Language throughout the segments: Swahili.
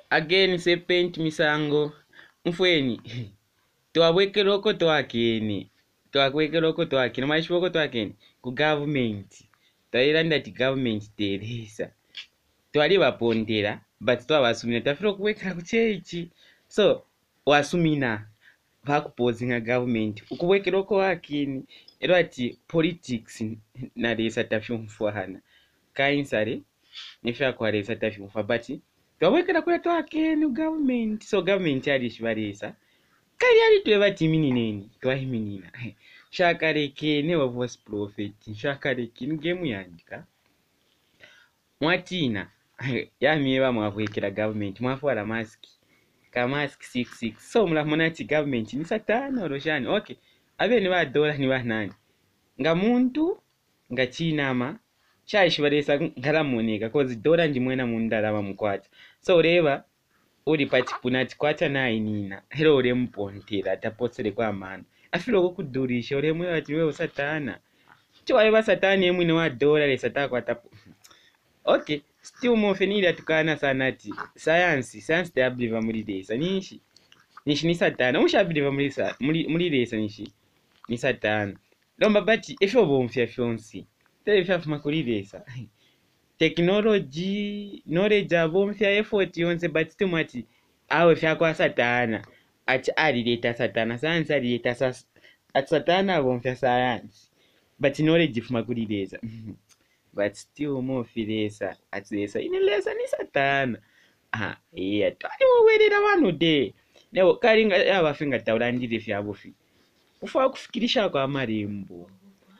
again serpent misango mfweni twabwekeroko twakene mashiboko twakene ku government twairanda ti government teresa twali bapondera but twabasumina tafiro kuwekera kuchechi so wasumina bakupozinga government ukuwekeroko wakene ero ati politics na lesa tafyumfwana kainsare nifya kwa lesa tafyumfa but twabwekera kula twakene government so government yali shibalesa kali yali tweba timini neni twahiminina shakareke ne wa voice prophet shakareke ni game yandika mwatina yamieba mwavwekera government mwafwala mask ka mask 66 so mlamona ti government ni satana roshani okay abe ni ba dola ni ba nani nga muntu nga chinama chaishibalesa ngalamoneka cause dola ndi mwena mundalama mukwata so reba uri pati punati kwata nayi nina hero ure mpontera tapotsere kwa mana afiro kukudurisha ure mwe ati wewe satana chiwaye ba satani yemwe ni wa dola le satana kwata okay still mofenira tukana sanati science they believe muri desa nishi ni satana musha believe muri desa nishi ni satana lomba bati efyo bomfya fyonsi tele fya fuma kuri desa technology knowledge abomfya effort yonse but tumati awe fya kwa satana ati alileta satana science alileta satana abomfya science but knowledge fuma kuri desa but still more filesa atlesa inelesa ni satana yeah twali wowerera wano de leo kalinga abafinga taulandire fyabo fi ufa kufikirisha kwa marembo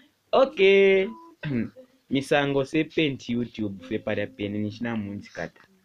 okay misango serpent YouTube fe para pene nishina munzi kata